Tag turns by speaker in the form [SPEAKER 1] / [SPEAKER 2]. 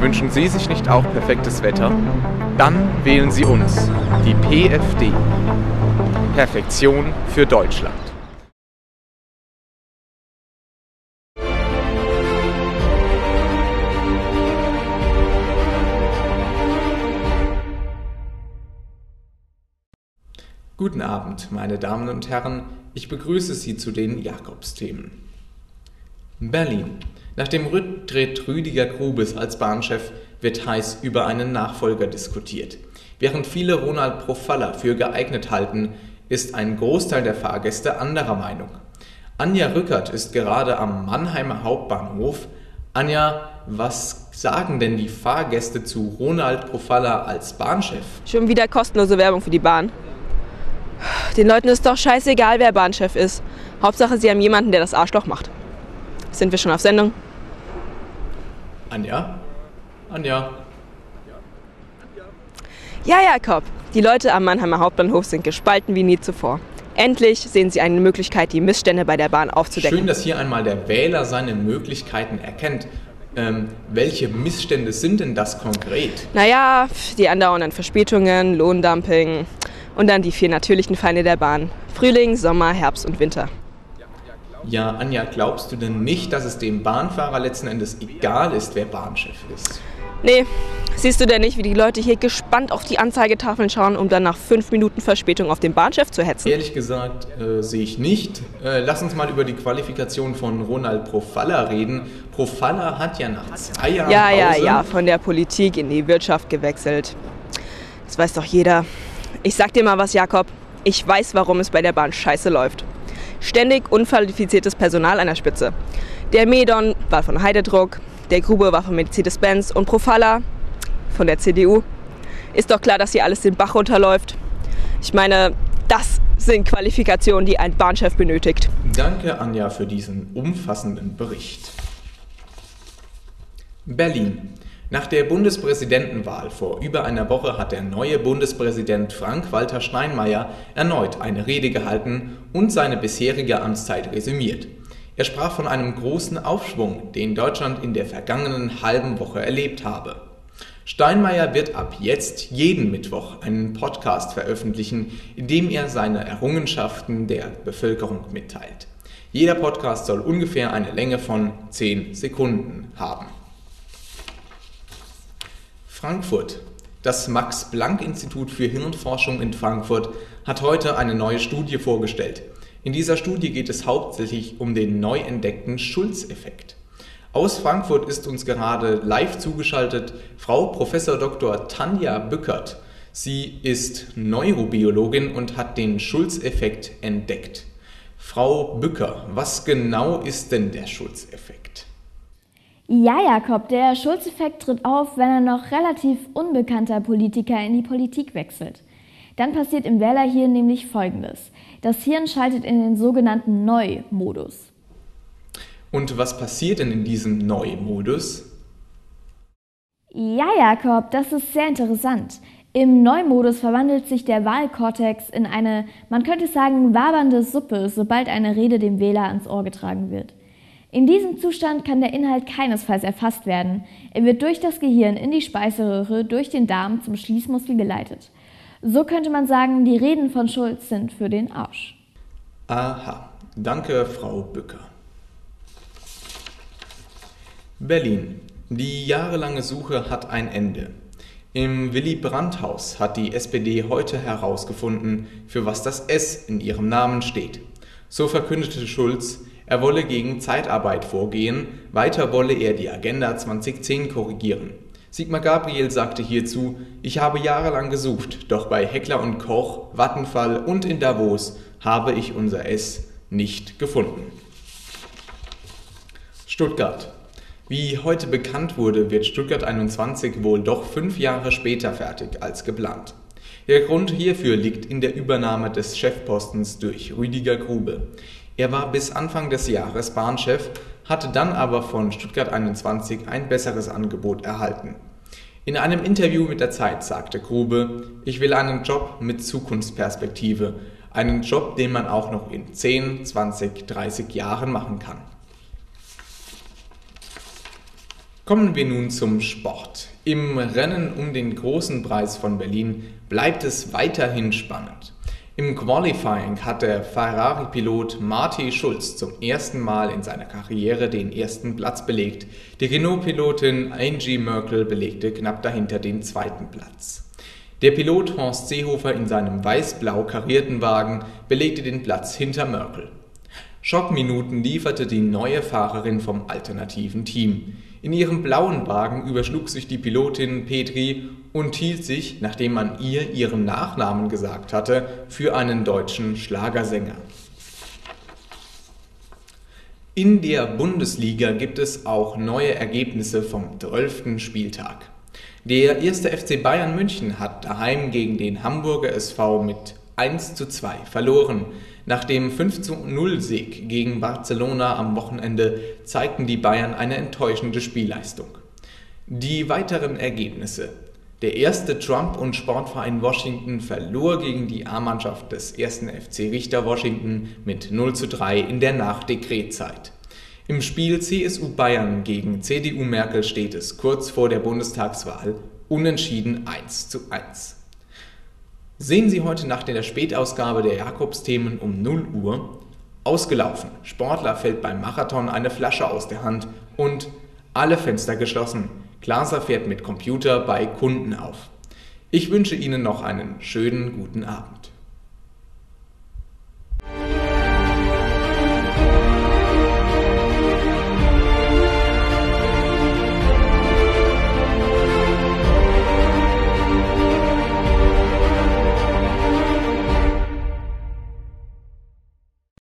[SPEAKER 1] Wünschen Sie sich nicht auch perfektes Wetter? Dann wählen Sie uns, die PfD. Perfektion für Deutschland. Guten Abend, meine Damen und Herren. Ich begrüße Sie zu den Jakobsthemen. Berlin. Nach dem Rücktritt Rüdiger Grubes als Bahnchef wird heiß über einen Nachfolger diskutiert. Während viele Ronald Profalla für geeignet halten, ist ein Großteil der Fahrgäste anderer Meinung. Anja Rückert ist gerade am Mannheimer Hauptbahnhof. Anja, was sagen denn die Fahrgäste zu Ronald Profalla als Bahnchef?
[SPEAKER 2] Schon wieder kostenlose Werbung für die Bahn. Den Leuten ist doch scheißegal, wer Bahnchef ist. Hauptsache, sie haben jemanden, der das Arschloch macht. Sind wir schon auf Sendung?
[SPEAKER 1] Anja? Anja?
[SPEAKER 2] Ja, Jakob. Die Leute am Mannheimer Hauptbahnhof sind gespalten wie nie zuvor. Endlich sehen sie eine Möglichkeit, die Missstände bei der Bahn aufzudecken.
[SPEAKER 1] Schön, dass hier einmal der Wähler seine Möglichkeiten erkennt. Welche Missstände sind denn das konkret?
[SPEAKER 2] Naja, die andauernden Verspätungen, Lohndumping und dann die 4 natürlichen Feinde der Bahn. Frühling, Sommer, Herbst und Winter.
[SPEAKER 1] Ja, Anja, glaubst du denn nicht, dass es dem Bahnfahrer letzten Endes egal ist, wer Bahnchef ist?
[SPEAKER 2] Nee, siehst du denn nicht, wie die Leute hier gespannt auf die Anzeigetafeln schauen, um dann nach 5 Minuten Verspätung auf den Bahnchef zu hetzen?
[SPEAKER 1] Ehrlich gesagt, sehe ich nicht. Lass uns mal über die Qualifikation von Ronald Profalla reden. Profalla hat ja nach 2 Jahren
[SPEAKER 2] Ja, von der Politik in die Wirtschaft gewechselt. Das weiß doch jeder. Ich sag dir mal was, Jakob. Ich weiß, warum es bei der Bahn scheiße läuft. Ständig unqualifiziertes Personal an der Spitze. Der Medon war von Heidedruck, der Grube war von Mercedes-Benz und Profalla von der CDU. Ist doch klar, dass hier alles den Bach runterläuft. Ich meine, das sind Qualifikationen, die ein Bahnchef benötigt.
[SPEAKER 1] Danke, Anja, für diesen umfassenden Bericht. Berlin. Nach der Bundespräsidentenwahl vor über einer Woche hat der neue Bundespräsident Frank-Walter Steinmeier erneut eine Rede gehalten und seine bisherige Amtszeit resümiert. Er sprach von einem großen Aufschwung, den Deutschland in der vergangenen halben Woche erlebt habe. Steinmeier wird ab jetzt jeden Mittwoch einen Podcast veröffentlichen, in dem er seine Errungenschaften der Bevölkerung mitteilt. Jeder Podcast soll ungefähr eine Länge von 10 Sekunden haben. Frankfurt. Das Max-Planck-Institut für Hirnforschung in Frankfurt hat heute eine neue Studie vorgestellt. In dieser Studie geht es hauptsächlich um den neu entdeckten Schulz-Effekt. Aus Frankfurt ist uns gerade live zugeschaltet Frau Prof. Dr. Tanja Bückert. Sie ist Neurobiologin und hat den Schulz-Effekt entdeckt. Frau Bücker, was genau ist denn der Schulz-Effekt?
[SPEAKER 3] Ja, Jakob, der Schulz-Effekt tritt auf, wenn ein noch relativ unbekannter Politiker in die Politik wechselt. Dann passiert im Wählerhirn nämlich Folgendes. Das Hirn schaltet in den sogenannten Neu-Modus.
[SPEAKER 1] Und was passiert denn in diesem Neu-Modus?
[SPEAKER 3] Ja, Jakob, das ist sehr interessant. Im Neu-Modus verwandelt sich der Wahlkortex in eine, man könnte sagen, wabernde Suppe, sobald eine Rede dem Wähler ans Ohr getragen wird. In diesem Zustand kann der Inhalt keinesfalls erfasst werden. Er wird durch das Gehirn in die Speiseröhre, durch den Darm zum Schließmuskel geleitet. So könnte man sagen, die Reden von Schulz sind für den Arsch.
[SPEAKER 1] Aha, danke Frau Bücker. Berlin. Die jahrelange Suche hat ein Ende. Im Willy-Brandt-Haus hat die SPD heute herausgefunden, für was das S in ihrem Namen steht. So verkündete Schulz, er wolle gegen Zeitarbeit vorgehen, weiter wolle er die Agenda 2010 korrigieren. Sigmar Gabriel sagte hierzu, ich habe jahrelang gesucht, doch bei Heckler & Koch, Vattenfall und in Davos habe ich unser S nicht gefunden. Stuttgart. Wie heute bekannt wurde, wird Stuttgart 21 wohl doch 5 Jahre später fertig als geplant. Der Grund hierfür liegt in der Übernahme des Chefpostens durch Rüdiger Grube. Er war bis Anfang des Jahres Bahnchef, hatte dann aber von Stuttgart 21 ein besseres Angebot erhalten. In einem Interview mit der Zeit sagte Grube, ich will einen Job mit Zukunftsperspektive, einen Job, den man auch noch in 10, 20, 30 Jahren machen kann. Kommen wir nun zum Sport. Im Rennen um den großen Preis von Berlin bleibt es weiterhin spannend. Im Qualifying hat der Ferrari-Pilot Martin Schulz zum ersten Mal in seiner Karriere den ersten Platz belegt. Die Renault-Pilotin Angie Merkel belegte knapp dahinter den zweiten Platz. Der Pilot Horst Seehofer in seinem weiß-blau karierten Wagen belegte den Platz hinter Merkel. Schockminuten lieferte die neue Fahrerin vom alternativen Team. In ihrem blauen Wagen überschlug sich die Pilotin Petri und hielt sich, nachdem man ihr ihren Nachnamen gesagt hatte, für einen deutschen Schlagersänger. In der Bundesliga gibt es auch neue Ergebnisse vom 12. Spieltag. Der 1. FC Bayern München hat daheim gegen den Hamburger SV mit 1:2 verloren. Nach dem 5:0-Sieg gegen Barcelona am Wochenende zeigten die Bayern eine enttäuschende Spielleistung. Die weiteren Ergebnisse: Der erste Trump- und Sportverein Washington verlor gegen die A-Mannschaft des 1. FC Richter Washington mit 0:3 in der Nach-Dekretzeit. Im Spiel CSU Bayern gegen CDU Merkel steht es kurz vor der Bundestagswahl unentschieden 1:1. Sehen Sie heute Nacht in der Spätausgabe der Jakobsthemen um 0 Uhr: Ausgelaufen, Sportler fällt beim Marathon eine Flasche aus der Hand und alle Fenster geschlossen, Glaser fährt mit Computer bei Kunden auf. Ich wünsche Ihnen noch einen schönen guten Abend.